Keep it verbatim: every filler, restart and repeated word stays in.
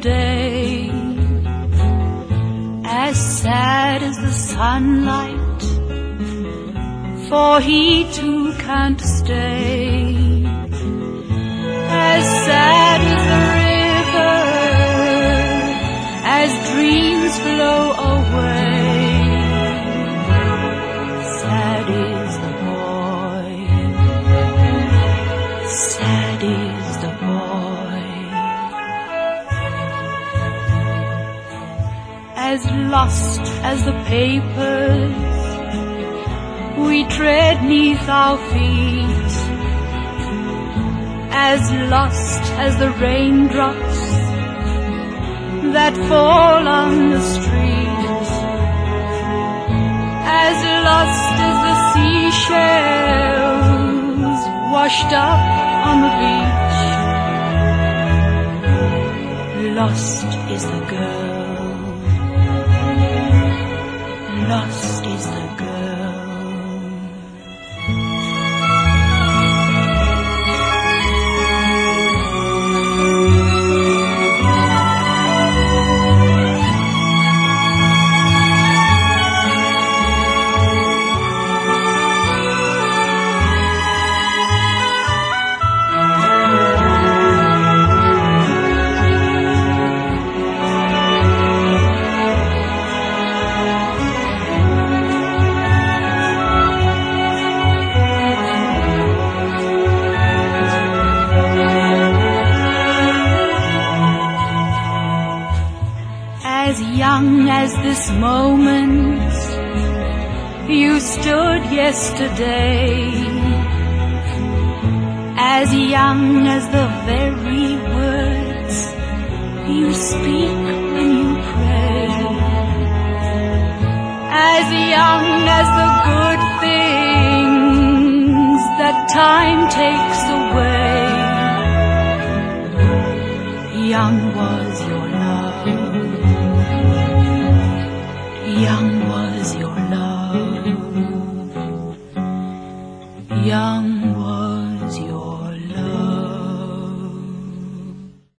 yesterday, as sad as the sunlight, for he too can't stay. As sad as the river, as dreams flow away, sad is the boy, sad is the boy. As lost as the papers we tread 'neath our feet, as lost as the raindrops that fall on the street, as lost as the seashells washed up on the beach. Lost is the girl, lost is the girl. As young as this moment you stood yesterday, as young as the very words you speak when you pray, as young as the good things that time takes away. Young was your love, young was your love, young